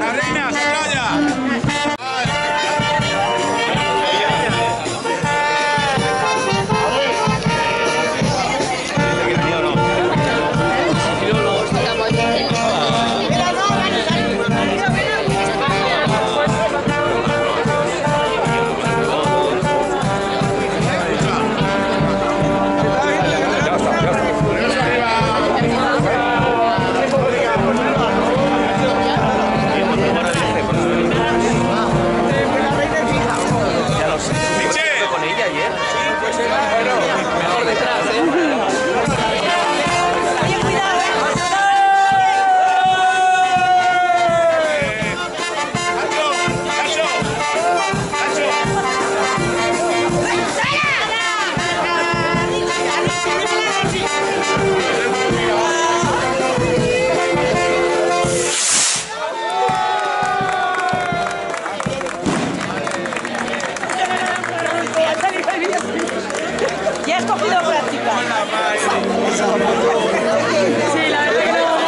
¡La reina se tralla! Ya has cogido práctica. Sí, la verdad que no.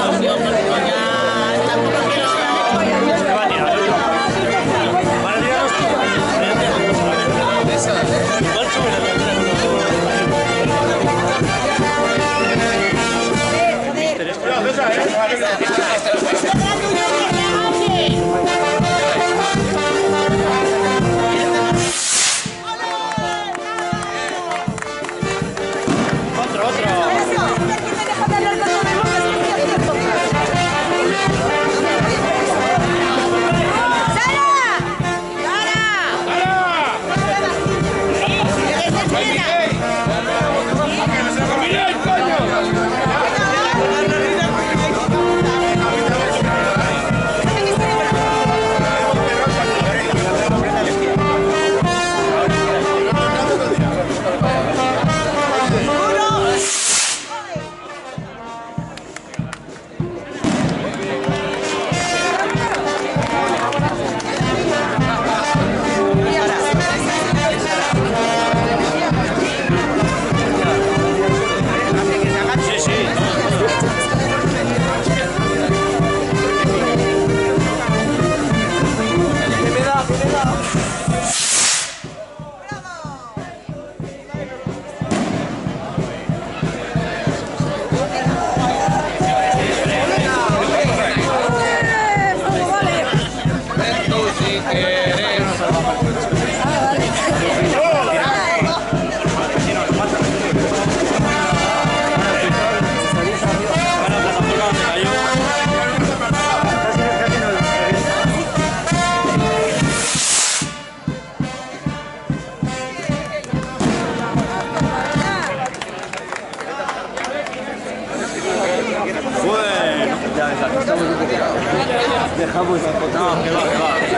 Dejamos no, que va, que va.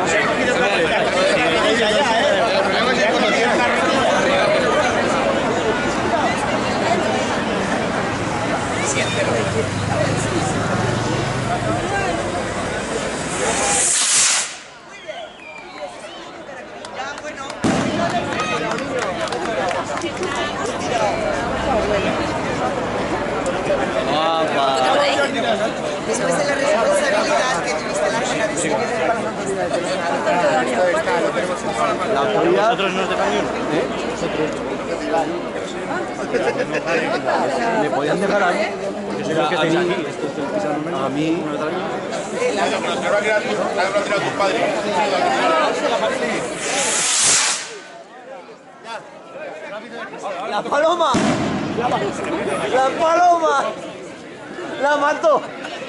Después de la responsabilidad que tuviste la reina de ¿Nosotros nos dejan ir? ¿Me podían dejar a mí? A mí. ¡La paloma! ¡La paloma! ¡La mató!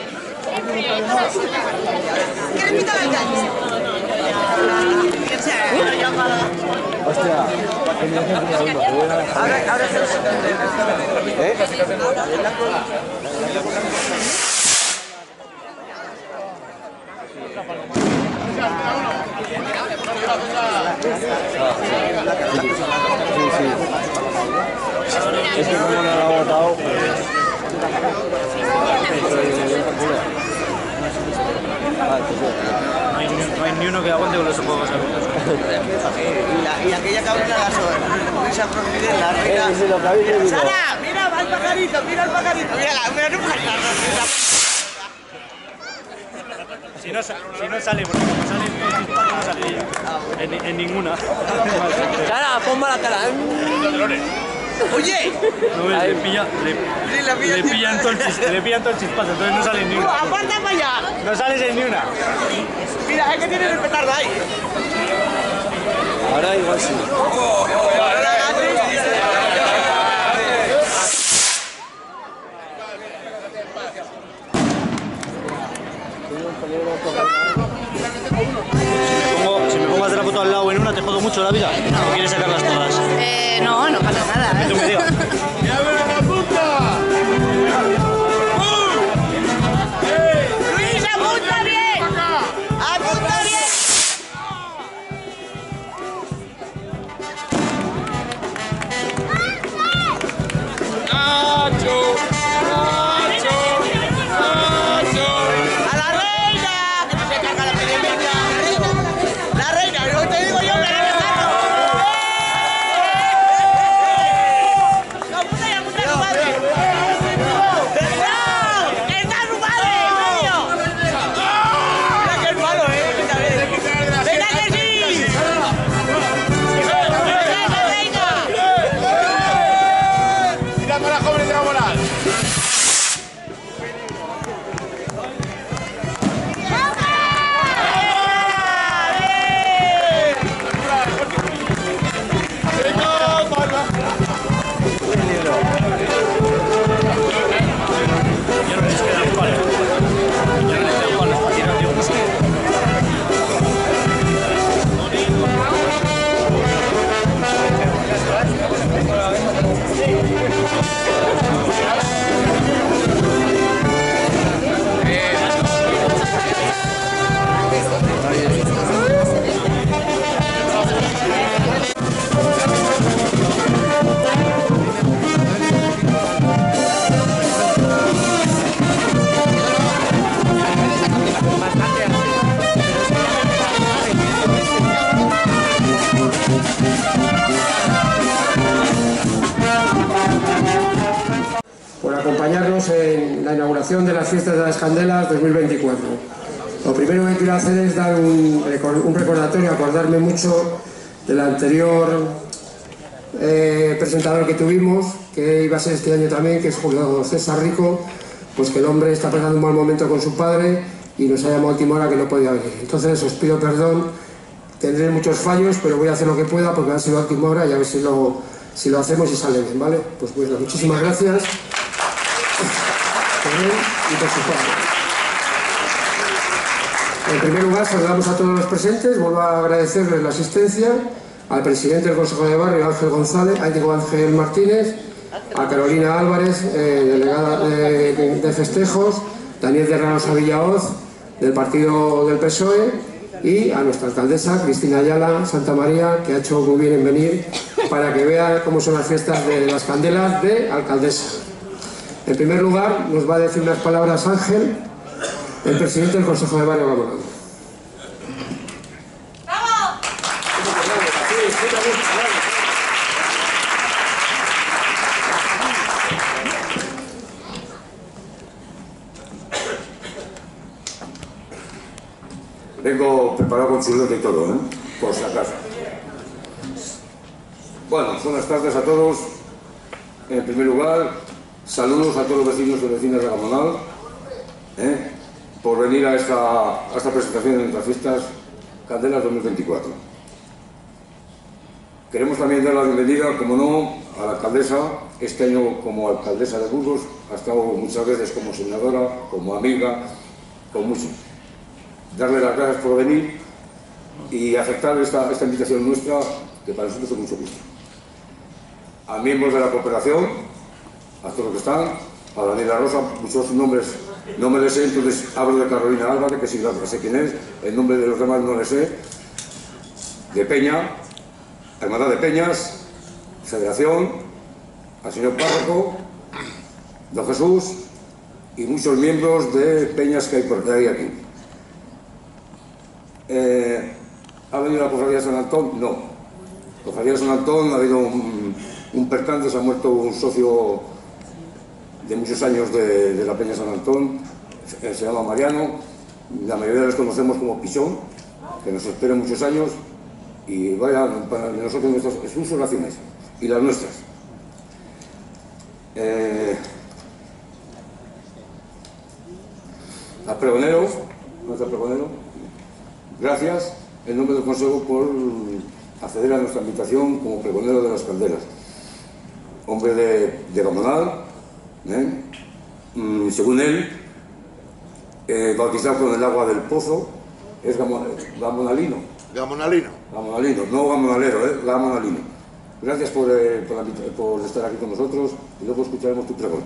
Hostia, Ahora se es que como no lo ha votado, no hay ni uno que aguante con los juegos. Y aquella cabrona la esa profile la reina. ¡Sara! ¡Mira al pajarito! ¡Mira al pajarito! ¡Mira el pajarito! Si no sale, porque como sale en Chispas no sale ella. En ninguna. Cara, ponme la cara. Oye, No ves, le pillan todo el chispazo, entonces no sale en ni una. aparta para allá. No sales en ni una. Mira, es que tienen el petardo ahí. Ahora igual sí. Si me pongo a hacer la foto al lado en una, ¿te jodo mucho la vida? ¿O quieres sacarlas todas? No, no pasa nada. Que tú me digas. Luis, apunta bien. Apunta bien. A la reina, que no se carga la periodista. La reina, lo te digo yo, que no me cargo. Apunta y apunta a su madre. ¡Que está su madre, en medio! Mira que es malo, venga que sí. Mira para jóvenes de la moral. Ya no les queda un palo. Ya no les queda un palo para tirar, tío. por acompañarnos en la inauguración de las Fiestas de las Candelas 2024. Lo primero que quiero hacer es dar un recordatorio, acordarme mucho del anterior presentador que tuvimos, que iba a ser este año también, que es Julio César Rico, pues que el hombre está pasando un mal momento con su padre y nos ha llamado a última hora que no podía venir. Entonces os pido perdón, tendré muchos fallos, pero voy a hacer lo que pueda porque ha sido a última hora y a ver si lo hacemos y sale bien, ¿vale? Pues bueno, muchísimas gracias por él y por su padre. En primer lugar, saludamos a todos los presentes, vuelvo a agradecerles la asistencia, al presidente del Consejo de Barrio, Ángel Martínez, a Carolina Álvarez, delegada de festejos, Daniel de Ramos Villahoz, del partido del PSOE, y a nuestra alcaldesa, Cristina Ayala Santa María, que ha hecho muy bien en venir para que vea cómo son las fiestas de las Candelas de alcaldesa. En primer lugar, nos va a decir unas palabras Ángel, el presidente del Consejo de Barrio Gamonal. Vengo preparado con chulete y todo, por si acaso. Bueno, buenas tardes a todos. En primer lugar, saludos a todos los vecinos y vecinas de Gamonal por venir a esta presentación de nuestras fiestas Candelas 2024. Queremos también dar la bienvenida, como no, a la alcaldesa. Este año como alcaldesa de Burgos, ha estado muchas veces como senadora, como amiga, con muchos. Darle las gracias por venir y aceptar esta invitación nuestra, que para nosotros es mucho gusto. A miembros de la cooperación, a todos los que están, a Daniela Rosa, muchos nombres no me les sé, entonces hablo de Carolina Álvarez, que sí la sé quién es, el nombre de los demás no les sé, de Peña, Hermandad de Peñas, Federación, al señor Párroco, don Jesús y muchos miembros de Peñas que hay por ahí aquí. ¿Ha venido la Cofradía de San Antón? No. Cofradía de San Antón ha habido un percance, se ha muerto un socio de muchos años de la Peña San Antón, se llama Mariano, la mayoría los conocemos como Pichón, que nos esperen muchos años y vaya para nosotros sus oraciones y las nuestras. Al pregonero, nuestro pregonero, gracias en nombre del Consejo por acceder a nuestra invitación como pregonero de las Candelas. Hombre de Gamonal, según él, bautizado con el agua del pozo, es gamonalino. Gamonalino. Gamonalino, no gamonalero, gamonalino. Gracias por estar aquí con nosotros y luego escucharemos tu pregón.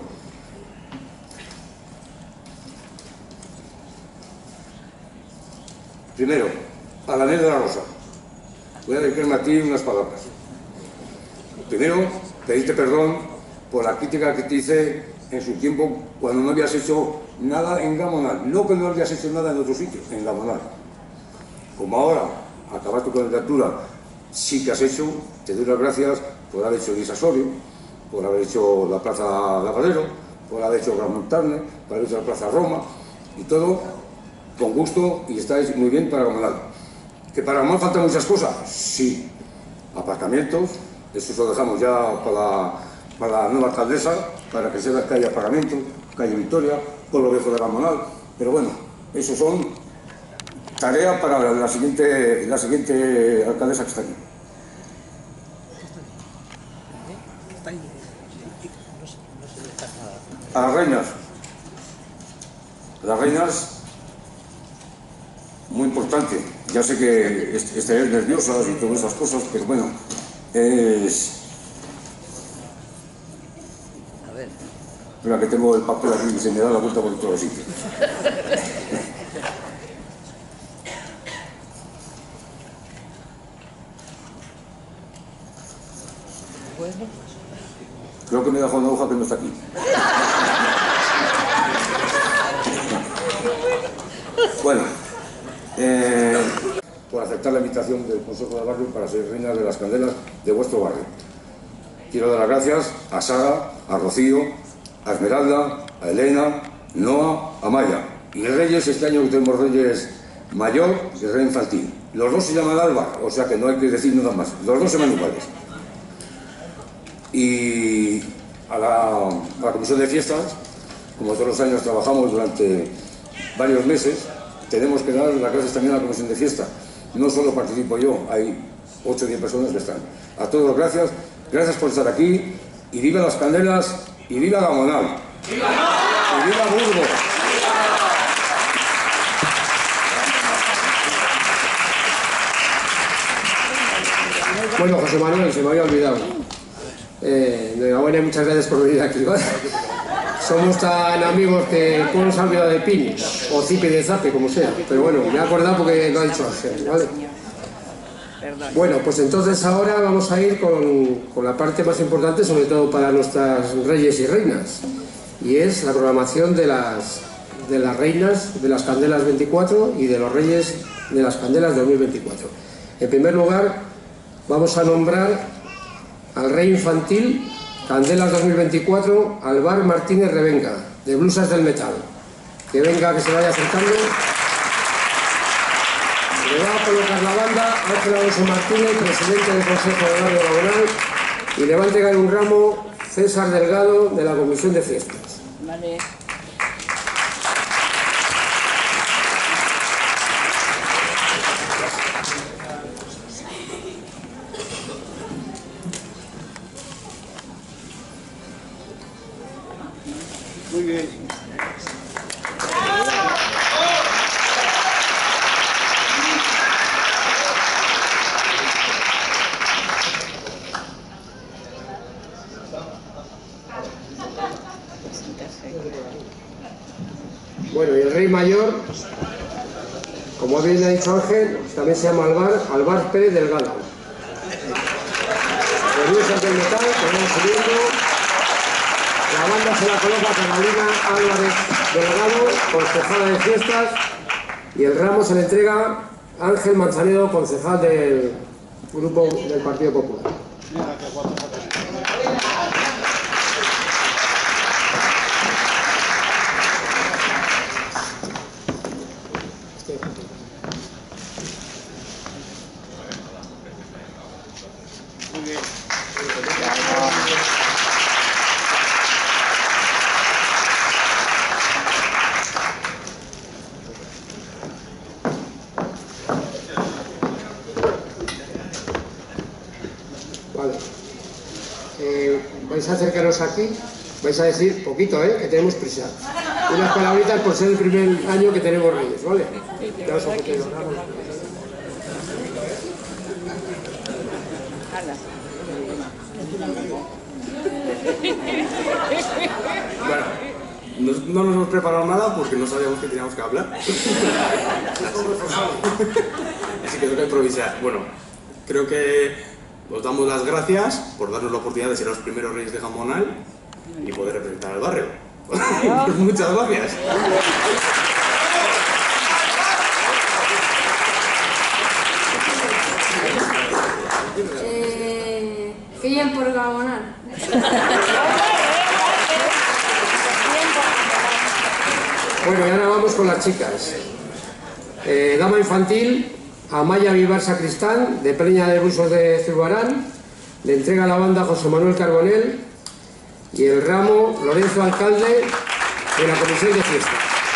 Primero, a Daniel de la Rosa. Voy a dedicarme a ti unas palabras. Primero, pedirte perdón por la crítica que te hice en su tiempo cuando no habías hecho nada en Gamonal. No que no habías hecho nada en otro sitio, en Gamonal. Como ahora acabaste tu candidatura, sí que has hecho, te doy las gracias por haber hecho Luis Asorio, por haber hecho la Plaza Lavadero, por haber hecho Gran Montagne, por haber hecho la Plaza Roma, y todo con gusto, y estáis muy bien para Gamonal. ¿Que para Gamonal faltan muchas cosas? Sí. Aparcamientos, eso lo dejamos ya para la nueva alcaldesa, para que sepa que haya aparcamientos, calle Victoria, Pueblo Viejo de Gamonal, pero bueno, eso son tarea para la siguiente alcaldesa que está aquí. A las reinas, muy importante. Ya sé que estaréis nerviosas y todas esas cosas, pero bueno, es... A ver. Espera que tengo el papel aquí y se me da la vuelta por todos los sitios. Creo que me he dejado una hoja que no está aquí. Bueno, por aceptar la invitación del Consejo de Barrio para ser reinas de las Candelas de vuestro barrio. Quiero dar las gracias a Sara, a Rocío, a Esmeralda, a Elena, Noa, a Maya. Y Reyes, este año tenemos Reyes mayor y Rey infantil. Los dos se llaman Álvaro, o sea que no hay que decir nada más. Los dos se llaman iguales. Y a la Comisión de Fiestas, como todos los años trabajamos durante varios meses, tenemos que dar las gracias también a la Comisión de Fiesta. No solo participo yo, hay 8 o 10 personas que están. A todos gracias por estar aquí, y viva las Candelas, y viva Gamonal. ¡Viva! ¡Y viva Burgos! Bueno, José Manuel, se me había olvidado. Enhorabuena y muchas gracias por venir aquí, ¿vale? Somos tan amigos que tú nos has olvidado de Pini, o Zipi de Zape, como sea. Pero bueno, me he acordado porque lo ha dicho Ángel, ¿vale? Bueno, pues entonces ahora vamos a ir con la parte más importante, sobre todo para nuestras reyes y reinas. Y es la programación de las reinas de las Candelas 24 y de los reyes de las Candelas 2024. En primer lugar, vamos a nombrar al rey infantil Candelas 2024, Alvar Martínez Revenga, de Blusas del Metal. Que venga, que se vaya acercando. Le va a colocar la banda Ángel Alonso Martínez, presidente del Consejo de Barrio Gamonal, y le va a entregar un ramo César Delgado, de la Comisión de Fiestas. Vale. Muy bien. Bueno, y el rey mayor, como bien ha dicho Ángel, también se llama Alvar Pérez Delgado. Los Blusas del Metal, que van subiendo. La banda se la coloca Carolina Álvarez Delgado, concejala de Fiestas, y el ramo se le entrega a Ángel Manzanedo, concejal del Grupo del Partido Popular. vais a acercaros aquí, vais a decir poquito, que tenemos prisa. Unas palabritas por ser el primer año que tenemos Reyes, ¿vale? Ya os ofrecemos. Bueno, no nos hemos preparado nada porque no sabíamos que teníamos que hablar. Así que toca improvisar. Bueno, creo que os damos las gracias por darnos la oportunidad de ser los primeros Reyes de Gamonal y poder representar al barrio. Pues muchas gracias. Que bien por Gamonal. Bueno, y ahora vamos con las chicas. Dama infantil, Amaya Vivar Sacristán, de Peña de Busos de Zurbarán, le entrega la banda José Manuel Carbonell y el ramo Lorenzo Alcalde, de la Comisión de Fiesta.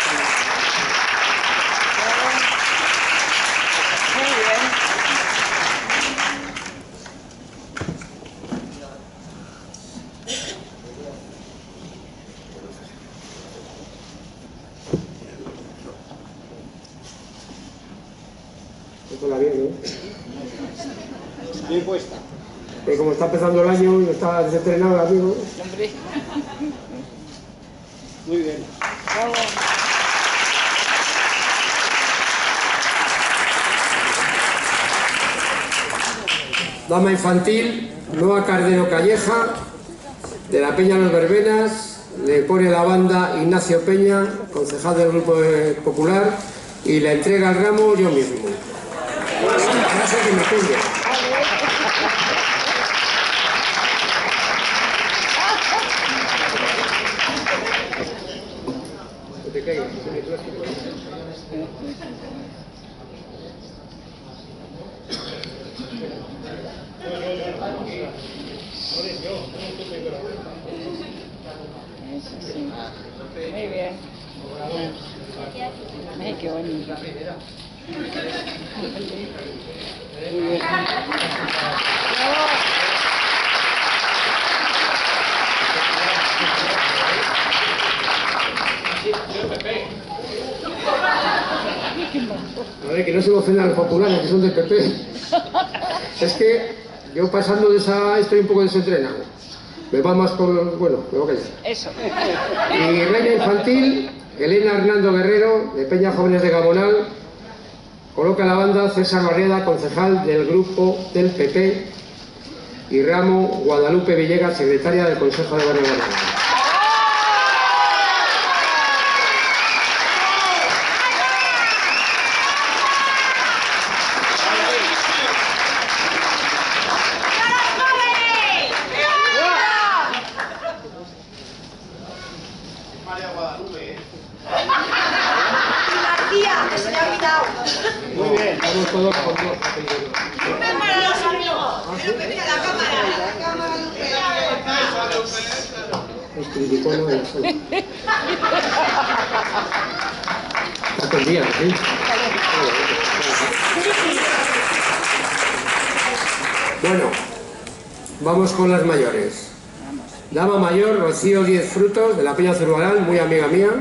Bien puesta. Como está empezando el año y no está desentrenado el amigo. Muy bien. Dama infantil, Noa Cardero Calleja, de la Peña Los Verbenas, le pone la banda Ignacio Peña, concejal del Grupo Popular, y le entrega el ramo yo mismo. No sé qué me ponga. Que te caiga, que me plástico. Muy bien. Ay, qué bonito. Muy bien. A ver, que no se me ofendan los populares, que son del PP. Es que yo pasando de esa estoy un poco desentrenado. Me va más con... bueno, me voy a callar. Eso. Y reina infantil, Elena Hernando Guerrero, de Peña Jóvenes de Gamonal, coloca la banda César Barriada, concejal del grupo del PP, y ramo Guadalupe Villegas, secretaria del Consejo de Barrio Gamonal. Muy bien. Vamos todos con dos apellidos. Es criticono de la salud. Está todo el día, ¿sí? Bueno, vamos con las mayores. Dama mayor, Rocío 10 Frutos, de la Peña Zurbarán, muy amiga mía.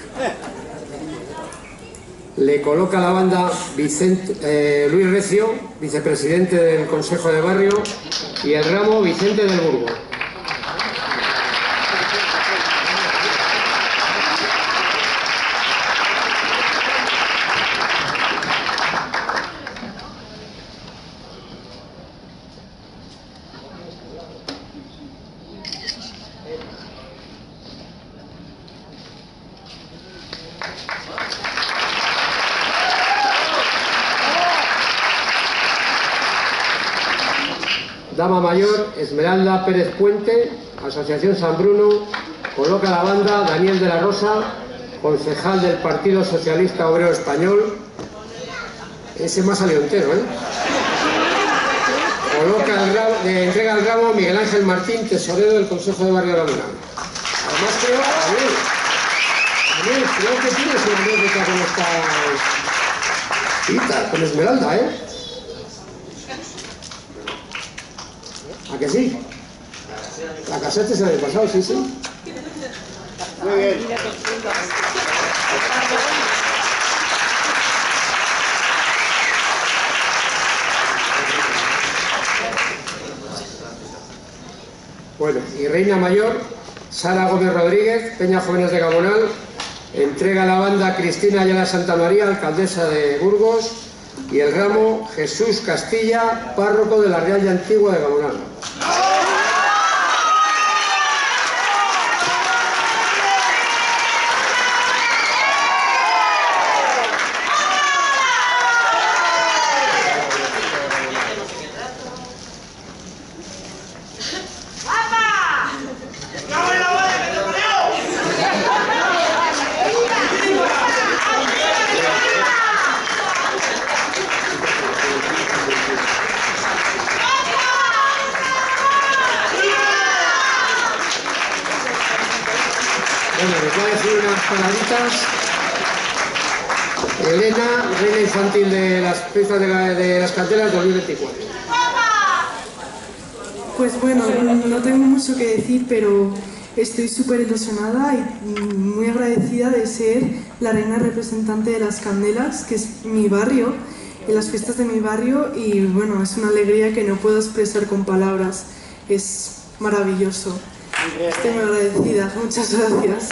Le coloca la banda Luis Recio, vicepresidente del Consejo de Barrio, y el ramo Vicente del Burgo. Dama mayor, Esmeralda Pérez Puente, Asociación San Bruno, coloca la banda Daniel de la Rosa, concejal del Partido Socialista Obrero Español. Ese me ha salido entero, le entrega el ramo Miguel Ángel Martín, tesorero del Consejo de Barrio Gamonal. Además creo, Daniel, creo que tienes una anécdota con esta con Esmeralda, ¿A que sí? La casete se la he pasado, sí, sí. Muy bien. Bueno, y Reina Mayor, Sara Gómez Rodríguez, Peña Jóvenes de Gamonal, entrega la banda a Cristina Ayala Santa María, alcaldesa de Burgos, y el ramo Jesús Castilla, párroco de la Real y Antigua de Gamonal. Bueno, les voy a decir unas palabritas. Elena, reina infantil de las fiestas de las canteras 2024. Pues bueno, no tengo mucho que decir, pero estoy súper ilusionada y muy agradecida de ser la reina representante de las Candelas, que es mi barrio, en las fiestas de mi barrio, y bueno, es una alegría que no puedo expresar con palabras. Es maravilloso. Estoy muy agradecida. Muchas gracias.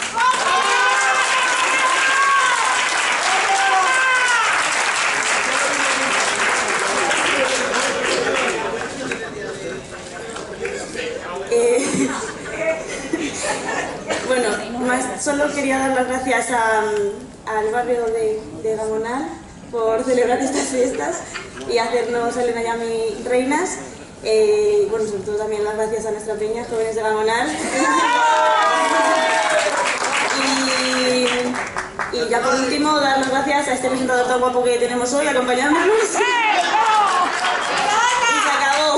Bueno, solo quería dar las gracias al barrio de Gamonal por celebrar estas fiestas y hacernos a Elena y a mí reinas. Bueno, sobre todo también las gracias a nuestra peña, Jóvenes de Gamonal. Y ya por último, dar las gracias a este presentador tan guapo que tenemos hoy acompañándonos. Y se acabó.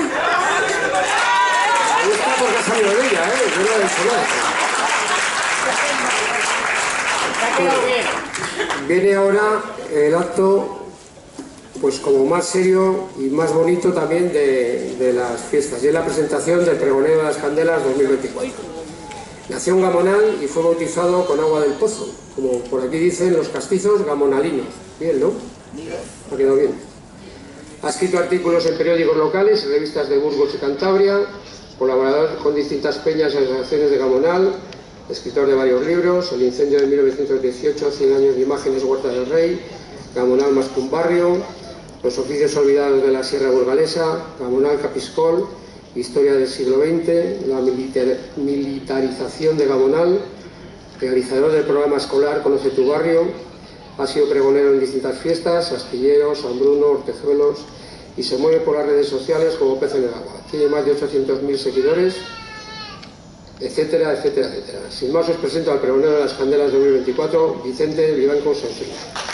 Gusta porque ha salido de ella, yo no he dicho nada. Viene ahora el acto, pues como más serio y más bonito también de las fiestas, y es la presentación del pregonero de las Candelas 2024. Nació en Gamonal y fue bautizado con agua del pozo, como por aquí dicen los castizos gamonalinos. Bien, ¿no? Ha quedado bien. Ha escrito artículos en periódicos locales y revistas de Burgos y Cantabria, colaborador con distintas peñas y asociaciones de Gamonal, escritor de varios libros: El incendio de 1918, 100 años de imágenes, Huerta del Rey, Gamonal más que un barrio, Los oficios olvidados de la Sierra Burgalesa, Gamonal Capiscol, Historia del siglo XX, la militarización de Gamonal, realizador del programa escolar Conoce tu barrio, ha sido pregonero en distintas fiestas, Astillero, San Bruno, Hortezuelos, y se mueve por las redes sociales como pez en el agua. Tiene más de 800.000 seguidores, etcétera, etcétera, etcétera. Sin más, os presento al pregonero de las Candelas 2024, Vicente Vivanco Sanchís.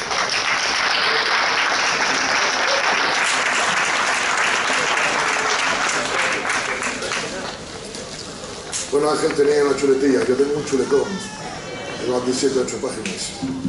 Bueno, Ángel tenía una chuletilla, yo tengo un chuletón de más de 7 o 8 páginas.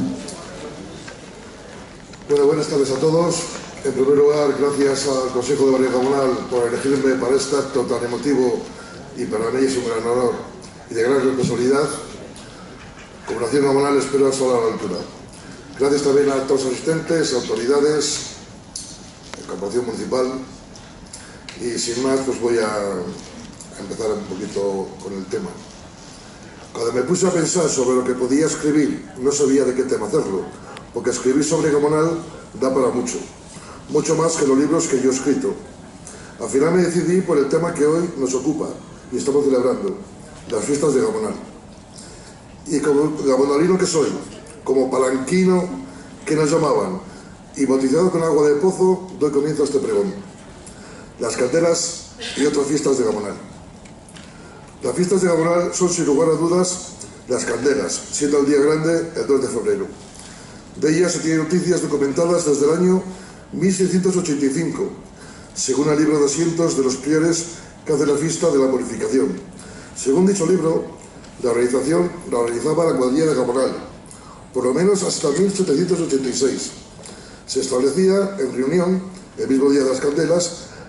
Bueno, buenas tardes a todos. En primer lugar, gracias al Consejo de Barrio Gamonal por elegirme para este acto tan emotivo y para mí es un gran honor y de gran responsabilidad. Como Nación Gamonal espero estar a la altura. Gracias también a todos los asistentes, autoridades, corporación municipal, y sin más pues voy a empezar un poquito con el tema. Cuando me puse a pensar sobre lo que podía escribir, no sabía de qué tema hacerlo, porque escribir sobre Gamonal da para mucho, mucho más que los libros que yo he escrito. Al final me decidí por el tema que hoy nos ocupa y estamos celebrando, las fiestas de Gamonal. Y como gamonalino que soy, como palanquino que nos llamaban, y bautizado con agua de pozo, doy comienzo a este pregón. Las candelas y otras fiestas de Gamonal. Las fiestas de Gamonal son sin lugar a dudas las candelas, siendo el día grande el 2 de febrero. De ellas se tienen noticias documentadas desde el año 1685, según el libro de asientos de los priores que hace la fiesta de la purificación. Según dicho libro, la organización la realizaba la cuadrilla de Gamonal, por lo menos hasta 1786. Se establecía en reunión, el mismo día de las candelas,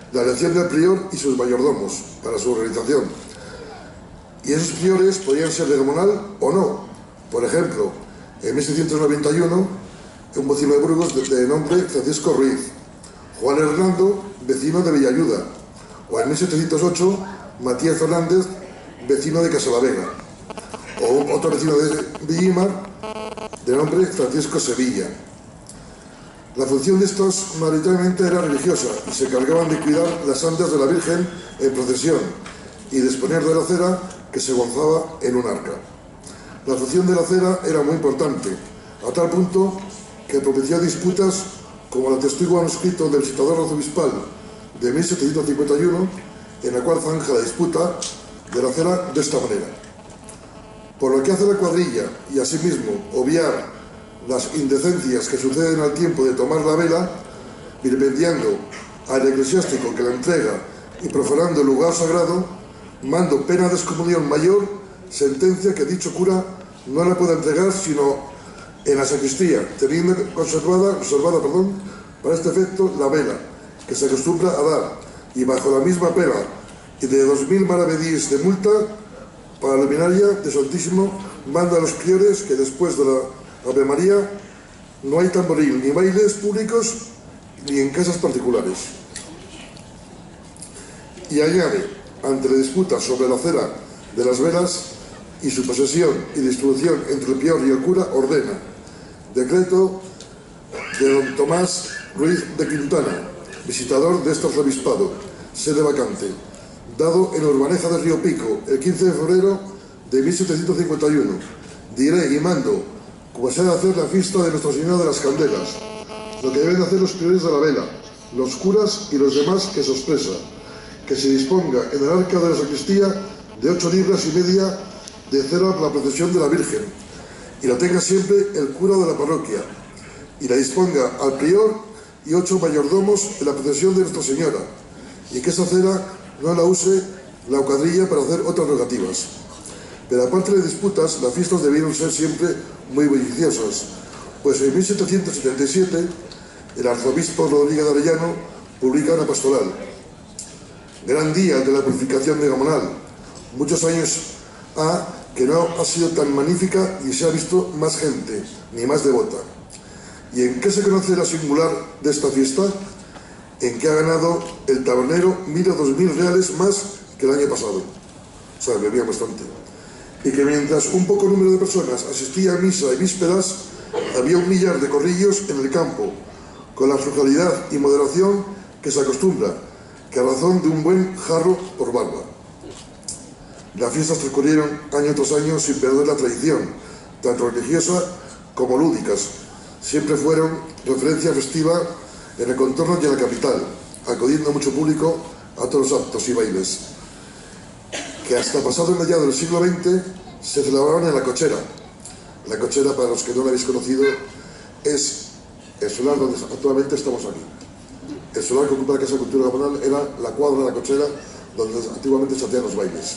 la elección del prior y sus mayordomos para su organización. Y esos priores podían ser de Gamonal o no. Por ejemplo, en 1691, un vecino de Burgos de nombre Francisco Ruiz, Juan Hernando, vecino de Villayuda, o en 1708, Matías Fernández, vecino de Casalavega, o otro vecino de Villimar, de nombre Francisco Sevilla. La función de estos mayoritariamente era religiosa y se encargaban de cuidar las andas de la Virgen en procesión y disponer de la cera que se gonzaba en un arca. La función de la cera era muy importante, a tal punto que propició disputas como la atestigua un escrito del visitador arzobispal de 1751, en la cual zanja la disputa de la cera de esta manera. Por lo que hace a la cuadrilla y asimismo obviar las indecencias que suceden al tiempo de tomar la vela, vilipendiando al eclesiástico que la entrega y profanando el lugar sagrado, mando pena de excomunión mayor, sentencia que dicho cura no la puede entregar sino en la sacristía, teniendo reservada para este efecto la vela, que se acostumbra a dar, y bajo la misma pena y de 2000 maravedíes de multa, para la luminaria de Santísimo, manda a los priores que después de la Ave María no hay tamboril ni bailes públicos ni en casas particulares. Y añade, ante la disputa sobre la cera de las velas y su posesión y distribución entre el prior y el cura, ordena: decreto de don Tomás Ruiz de Quintana, visitador de este arzobispado, sede vacante, dado en Urbaneja de Río Pico el 15 de febrero de 1751. Diré y mando, como se ha de hacer la fiesta de Nuestra Señora de las Candelas, lo que deben hacer los priores de la vela, los curas y los demás que se expresa, que se disponga en el arca de la sacristía de 8 libras y media de cera para la procesión de la Virgen, y la tenga siempre el cura de la parroquia, y la disponga al prior y 8 mayordomos en la procesión de Nuestra Señora, y que esa cera no la use la cuadrilla para hacer otras rogativas. Pero aparte de disputas, las fiestas debieron ser siempre muy bulliciosas, pues en 1777 el arzobispo Rodríguez de Arellano publica una pastoral: gran día de la purificación de Gamonal, muchos años ha que no ha sido tan magnífica y se ha visto más gente, ni más devota. ¿Y en qué se conoce la singular de esta fiesta? En que ha ganado el tabernero 1.000 o 2.000 reales más que el año pasado. O sea, bebía bastante. Y que mientras un poco número de personas asistía a misa y vísperas, había 1 millar de corrillos en el campo, con la frugalidad y moderación que se acostumbra, que a razón de un buen jarro por barba. Las fiestas transcurrieron año tras año sin perder la tradición, tanto religiosa como lúdicas. Siempre fueron referencia festiva en el contorno y en la capital, acudiendo mucho público a todos los actos y bailes, que hasta pasado el mediado del siglo XX se celebraron en La Cochera. La Cochera, para los que no la habéis conocido, es el solar donde actualmente estamos aquí. El solar que ocupa la Casa de Cultura Gamonal era la cuadra de La Cochera, donde antiguamente se hacían los bailes.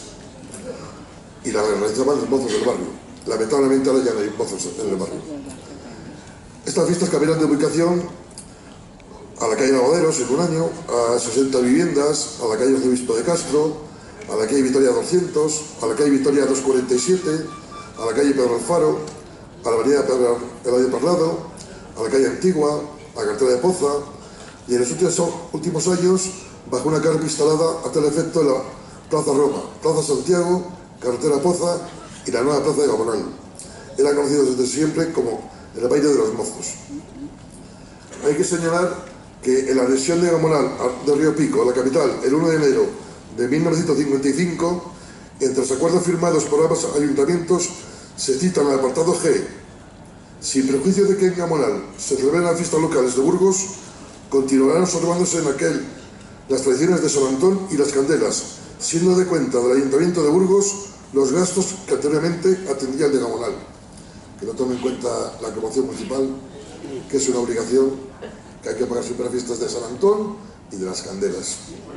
Y la realizaban los mozos del barrio. Lamentablemente ahora ya no hay mozos en el barrio. Estas fiestas cambiaron de ubicación a la calle Lavaderos en un año, a 60 viviendas, a la calle Arzobispo de Castro, a la calle Vitoria 200, a la calle Vitoria 247, a la calle Pedro Alfaro, a la avenida Pedro Eladio Parlado, a la calle Antigua, a la carretera de Poza, y en los últimos años bajo una carpa instalada a tal efecto en la Plaza Roma, Plaza Santiago, carretera Poza y la nueva Plaza de Gamonal. Eran conocidos desde siempre como el baile de los mozos. Hay que señalar que en la adhesión de Gamonal de Río Pico, la capital, el 1 de enero de 1955, entre los acuerdos firmados por ambos ayuntamientos, se cita en el apartado G: sin perjuicio de que en Gamonal se celebren las fiestas locales de Burgos, continuarán observándose en aquel las tradiciones de San Antón y las candelas, siendo de cuenta del Ayuntamiento de Burgos los gastos que anteriormente atendía el de Gamonal. Que no tome en cuenta la promoción municipal, que es una obligación que hay que pagar siempre las fiestas de San Antón y de las candelas.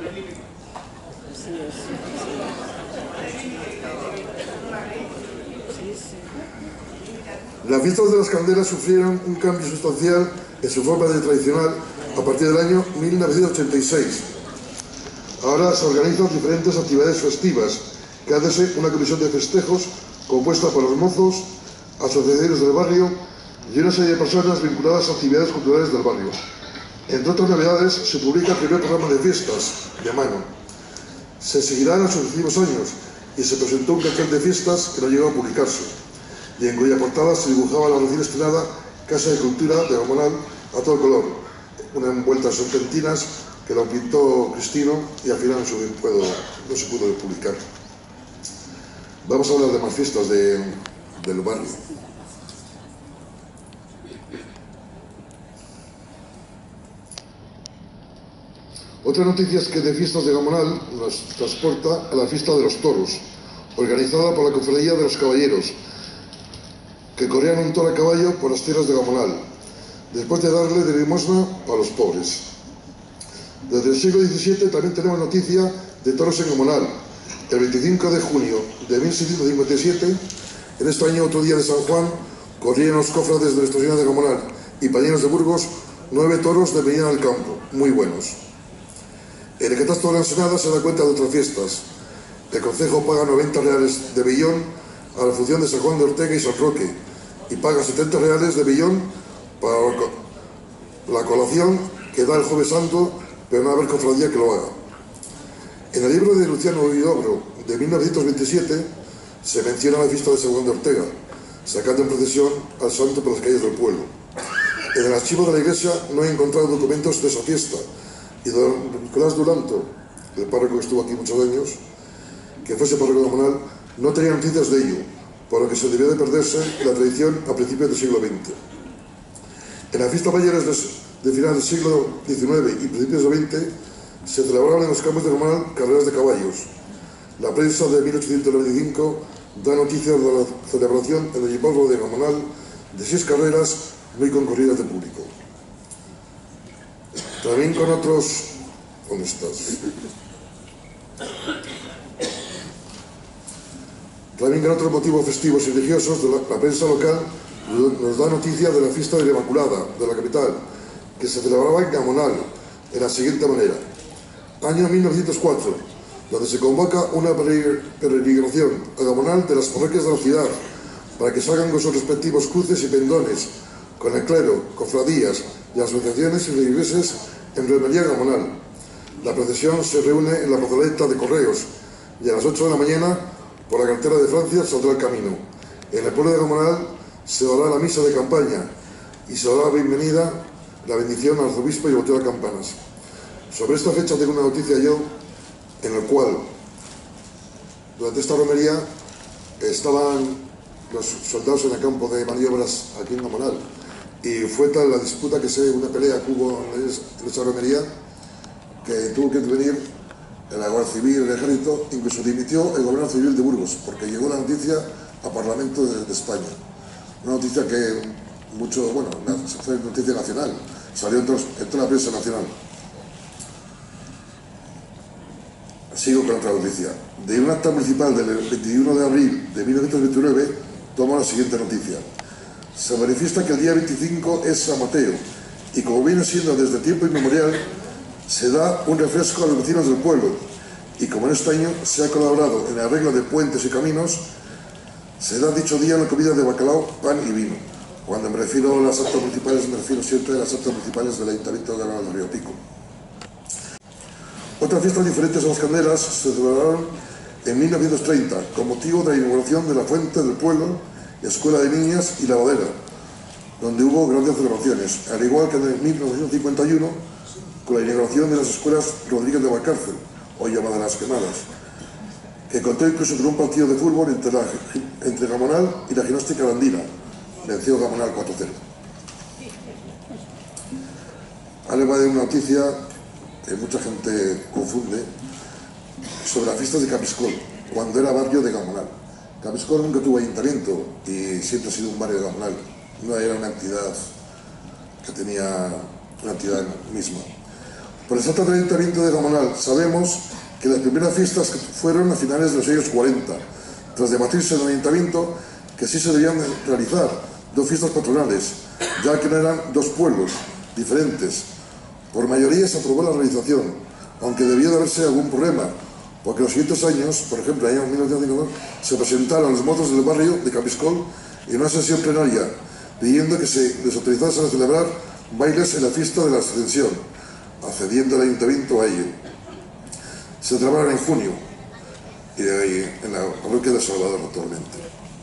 Las fiestas de las candelas sufrieron un cambio sustancial en su forma de tradicional a partir del año 1986, Ahora se organizan diferentes actividades festivas, que hace una comisión de festejos compuesta por los mozos, asociaciones del barrio y una serie de personas vinculadas a actividades culturales del barrio. Entre otras novedades, se publica el primer programa de fiestas, de mano. Se seguirá en los sucesivos años y se presentó un cartel de fiestas que no llegó a publicarse, y en cuya portada se dibujaba la recién estrenada Casa de Cultura de Gamonal a todo color, una envuelta en serpentinas que lo pintó Cristino y al final no se pudo publicar. Vamos a hablar de más fiestas del barrio. Otra noticia es que de fiestas de Gamonal nos transporta a la fiesta de los toros, organizada por la Cofradía de los Caballeros, que corrían un toro a caballo por las tierras de Gamonal, después de darle de limosna a los pobres. Desde el siglo XVII también tenemos noticia de toros en Gamonal. El 25 de junio de 1657, en este año otro día de San Juan, corrían los cofrades de Nuestra Señora de Gamonal y pañeros de Burgos 9 toros de Medina del Campo, muy buenos. En el catastro de la Ensenada se da cuenta de otras fiestas. El concejo paga 90 reales de billón a la función de San Juan de Ortega y San Roque y paga 70 reales de billón para la colación que da el Jueves Santo, pero no va a haber cofradía que lo haga. En el libro de Luciano Huidobro de 1927 se menciona la fiesta de San Juan de Ortega, sacando en procesión al santo por las calles del pueblo. En el archivo de la iglesia no he encontrado documentos de esa fiesta, y don Nicolás Duranto, el párroco que estuvo aquí muchos años, que fuese párroco de Gamonal, no tenía noticias de ello, por lo que se debió de perderse la tradición a principios del siglo XX. En las fiestas mayores de final del siglo XIX y principios del XX se celebraban en los campos de Gamonal carreras de caballos. La prensa de 1895 da noticias de la celebración en el hipódromo de Gamonal de 6 carreras muy concurridas de público. También con otros... ¿Dónde estás? También con otros motivos festivos y religiosos, la prensa local nos da noticia de la fiesta de la Inmaculada, de la capital, que se celebraba en Gamonal, de la siguiente manera. Año 1904, donde se convoca una peregrinación a Gamonal de las parroquias de la ciudad, para que salgan con sus respectivos cruces y pendones, con el clero, cofradías y asociaciones y feligreses en Romería Gamonal. La procesión se reúne en la plazoleta de Correos y a las 8 de la mañana, por la carretera de Francia, saldrá el camino. En el pueblo de Gamonal se dará la misa de campaña y se dará la bendición al arzobispo y el boteo de campanas. Sobre esta fecha tengo una noticia yo, en el cual, durante esta romería, estaban los soldados en el campo de maniobras aquí en Gamonal. Y fue tal la disputa una pelea que hubo en esa romería, que tuvo que intervenir la Guardia Civil, el Ejército, incluso dimitió el Gobierno Civil de Burgos, porque llegó la noticia al Parlamento de España. Una noticia que fue noticia nacional, salió en toda la prensa nacional. Sigo con otra noticia. De un acta municipal del 21 de abril de 1929, tomo la siguiente noticia. Se manifiesta que el día 25 es San Mateo, y como viene siendo desde tiempo inmemorial, se da un refresco a los vecinos del pueblo, y como en este año se ha colaborado en el arreglo de puentes y caminos, se da dicho día una comida de bacalao, pan y vino. Cuando me refiero a las actas municipales, me refiero siempre a las actas municipales del Ayuntamiento de Gamonal de Río Pico. Otras fiestas diferentes a las candelas se celebraron en 1930, con motivo de la inauguración de la fuente del pueblo, escuela de niñas y lavadera, donde hubo grandes celebraciones, al igual que en 1951, con la inauguración de las escuelas Rodríguez de Valcárcel, hoy llamadas Las Quemadas, que contó incluso con un partido de fútbol entre Gamonal y la Gimnástica de Andina. Venció Gamonal 4-0. Ahora va de una noticia que mucha gente confunde sobre las fiestas de Capiscol, cuando era barrio de Gamonal. Capiscol nunca tuvo ayuntamiento y siempre ha sido un barrio de Gamonal. No era una entidad que tenía una entidad misma. Por el Santo Ayuntamiento de Gamonal sabemos que las primeras fiestas fueron a finales de los años 40, tras debatirse en el Ayuntamiento que sí se debían realizar 2 fiestas patronales, ya que no eran 2 pueblos diferentes. Por mayoría se aprobó la realización, aunque debió de haberse algún problema, porque en los siguientes años, por ejemplo, en el año 1952, se presentaron los mozos del barrio de Cabiscol en una sesión plenaria, pidiendo que se les autorizase a celebrar bailes en la fiesta de la Ascensión, accediendo el ayuntamiento a ello. Se celebraron en junio, en la parroquia de Salvador actualmente.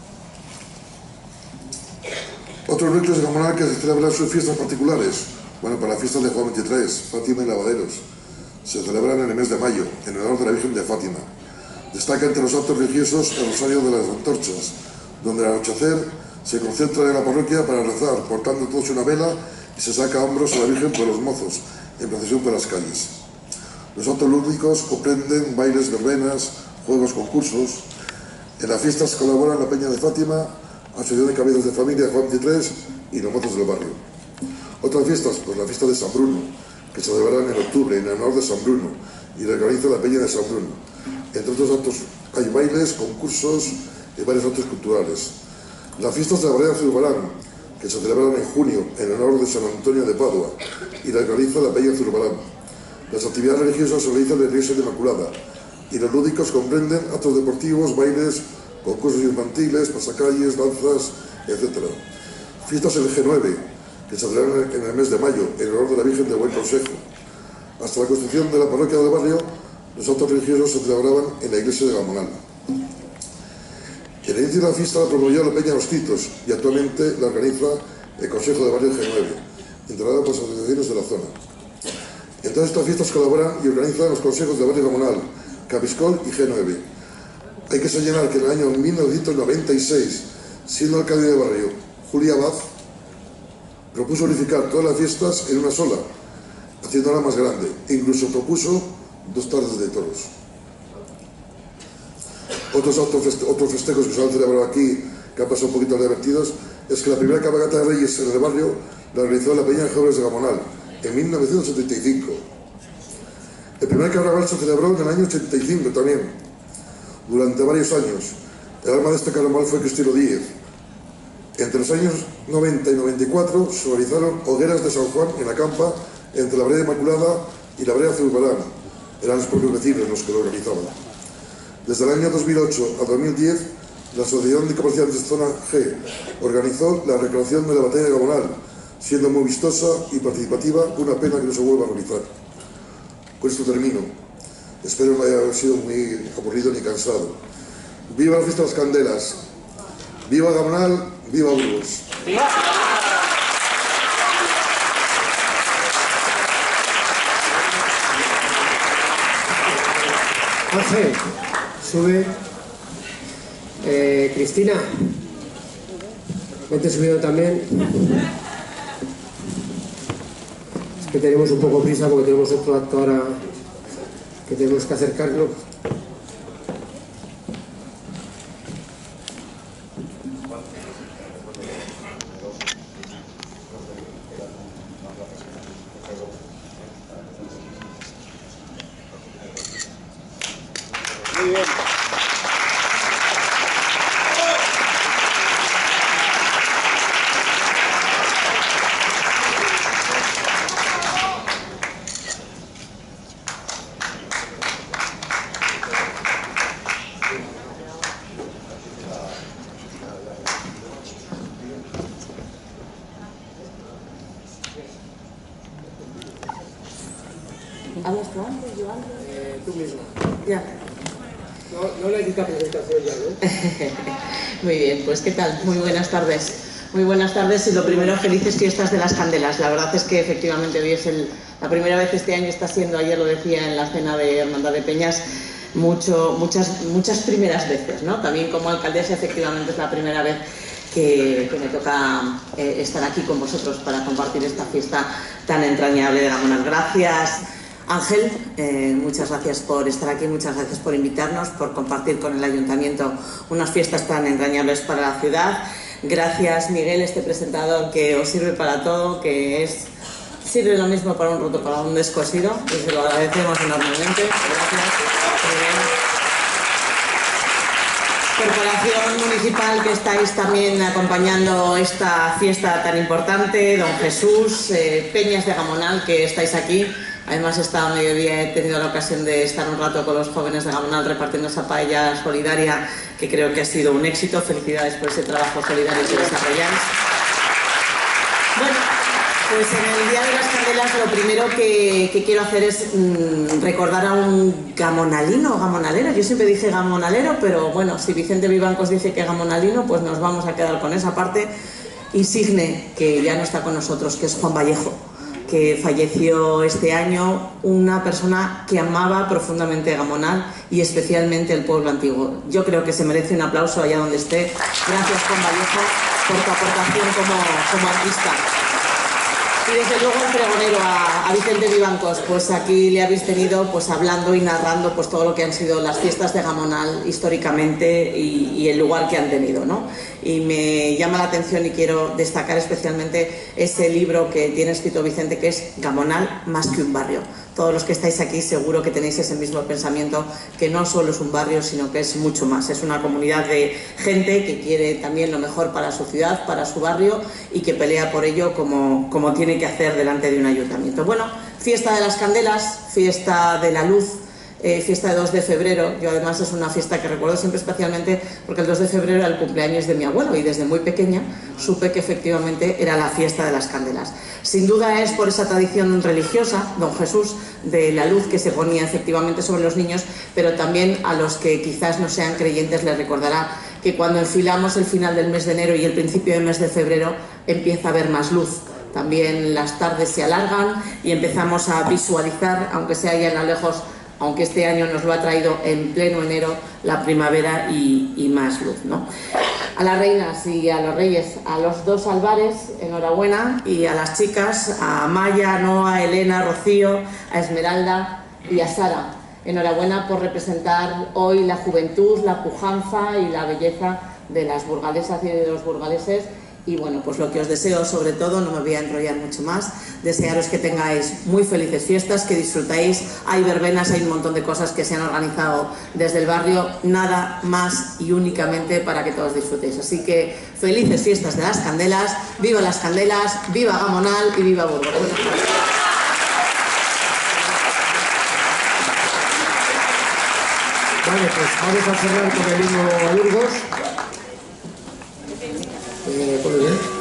Otros núcleos de Gamonal que se celebran sus fiestas particulares, bueno, para la fiesta de Juan 23, Fátima y Lavaderos, se celebran en el mes de mayo, en honor de la Virgen de Fátima. Destaca entre los actos religiosos el Rosario de las Antorchas, donde al anochecer se concentra en la parroquia para rezar, portando todos una vela y se saca a hombros a la Virgen por los mozos, en procesión por las calles. Los actos lúdicos comprenden bailes, verbenas, juegos, concursos. En las fiestas colaboran la Peña de Fátima, Asociación de Cabezas de Familia Juan 23 y los mozos del barrio. Otras fiestas, pues la fiesta de San Bruno, que se celebrarán en octubre en honor de San Bruno y la organiza la Peña de San Bruno. Entre otros actos hay bailes, concursos y varios actos culturales. Las fiestas de la Barrera Zurbarán, que se celebrarán en junio en honor de San Antonio de Padua y la organiza la Peña Zurbarán. Las actividades religiosas se realizan en la Iglesia de Inmaculada y los lúdicos comprenden actos deportivos, bailes, concursos infantiles, pasacalles, danzas, etc. Fiestas en el G9, que se celebrarán en el mes de mayo en honor de la Virgen de Buen Consejo. Hasta la construcción de la parroquia del barrio, los actos religiosos se celebraban en la iglesia de Gamonal. El inicio de la fiesta la promovió la Peña Los Titos y actualmente la organiza el Consejo de Barrio G9, integrado por las asociaciones de la zona. En todas estas fiestas colaboran y organizan los consejos de Barrio Gamonal, Cabiscol y G9. Hay que señalar que en el año 1996, siendo alcalde de barrio Julia Abad, propuso unificar todas las fiestas en una sola, haciéndola más grande, e incluso propuso 2 tardes de toros. Otros festejos que se han celebrado aquí, que han pasado un poquito divertidos, es que la primera cabalgata de Reyes en el barrio la realizó la Peña de Jóvenes de Gamonal en 1975. El primer carnaval se celebró en el año 85 también, durante varios años. El alma de este carnaval fue Cristino Díez. Entre los años 90 y 94 se realizaron hogueras de San Juan en la campa entre la Vereda Inmaculada y la Vereda Zurbarán. Eran los propios vecinos los que lo organizaban. Desde el año 2008 a 2010, la Asociación de Comerciantes Zona G organizó la recreación de la batalla de Gamonal, siendo muy vistosa y participativa, una pena que no se vuelva a realizar. Con esto termino. Espero no haya sido muy aburrido ni cansado. ¡Viva la fiesta de las Candelas! ¡Viva Gamonal! ¡Viva Burgos! Ángel, sube. Cristina, vente subiendo también. Es que tenemos un poco prisa porque tenemos otro acto ahora que tenemos que acercarnos. Muy bien. ¿Hablas tú antes, yo antes? Tú misma. Ya. No necesita presentación ya, ¿no? Muy bien, pues ¿qué tal? Muy buenas tardes. Muy buenas tardes y lo primero, felices fiestas de las Candelas. La verdad es que efectivamente hoy es la primera vez este año, está siendo, ayer lo decía en la cena de Hermandad de Peñas, muchas primeras veces, ¿no? También como alcaldesa efectivamente es la primera vez que me toca estar aquí con vosotros para compartir esta fiesta tan entrañable de Gamonal. Gracias, Ángel, muchas gracias por estar aquí, muchas gracias por invitarnos, por compartir con el Ayuntamiento unas fiestas tan entrañables para la ciudad. Gracias, Miguel, este presentador que os sirve para todo, que sirve lo mismo para un roto, para un descosido, y se lo agradecemos enormemente. Gracias, Miguel. Corporación Municipal que estáis también acompañando esta fiesta tan importante, don Jesús, Peñas de Gamonal que estáis aquí, Además, esta mediodía he tenido la ocasión de estar un rato con los jóvenes de Gamonal repartiendo esa paella solidaria, que creo que ha sido un éxito. Felicidades por ese trabajo solidario que desarrolláis. Bueno, pues en el Día de las Candelas lo primero que quiero hacer es recordar a un gamonalino o gamonalero. Yo siempre dije gamonalero, pero bueno, si Vicente Vivancos dice que gamonalino, pues nos vamos a quedar con esa parte insigne, que ya no está con nosotros, que es Juan Vallejo, que falleció este año, una persona que amaba profundamente Gamonal y especialmente el pueblo antiguo. Yo creo que se merece un aplauso allá donde esté. Gracias, Juan Vallejo, por tu aportación como artista. Y desde luego el pregonero a Vicente Vivancos, pues aquí le habéis tenido pues hablando y narrando pues todo lo que han sido las fiestas de Gamonal históricamente y el lugar que han tenido, ¿no? Y me llama la atención y quiero destacar especialmente ese libro que tiene escrito Vicente, que es Gamonal más que un barrio. Todos los que estáis aquí seguro que tenéis ese mismo pensamiento, que no solo es un barrio, sino que es mucho más. Es una comunidad de gente que quiere también lo mejor para su ciudad, para su barrio, y que pelea por ello como tiene que hacer delante de un ayuntamiento. Bueno, fiesta de las Candelas, fiesta de la luz, fiesta de 2 de febrero. Yo además es una fiesta que recuerdo siempre especialmente porque el 2 de febrero era el cumpleaños de mi abuelo y desde muy pequeña supe que efectivamente era la fiesta de las Candelas. Sin duda es por esa tradición religiosa, don Jesús, de la luz que se ponía efectivamente sobre los niños, pero también a los que quizás no sean creyentes les recordará que cuando enfilamos el final del mes de enero y el principio del mes de febrero empieza a haber más luz. También las tardes se alargan y empezamos a visualizar, aunque sea ya en lo lejos, aunque este año nos lo ha traído en pleno enero, la primavera y más luz, ¿no? A las reinas y a los reyes, a los 2 Álvarez, enhorabuena, y a las chicas, a Maya, a Noa, a Elena, a Rocío, a Esmeralda y a Sara. Enhorabuena por representar hoy la juventud, la pujanza y la belleza de las burgalesas y de los burgaleses. Y bueno, pues lo que os deseo sobre todo, no me voy a enrollar mucho más, desearos que tengáis muy felices fiestas, que disfrutéis. Hay verbenas, hay un montón de cosas que se han organizado desde el barrio, nada más y únicamente para que todos disfrutéis. Así que felices fiestas de las Candelas, viva las Candelas, viva Gamonal y viva Burgos. Vale, pues vamos a cerrar con el himno a Burgos. Muy bien.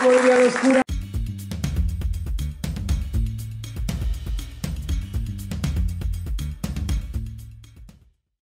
como dirían los curas.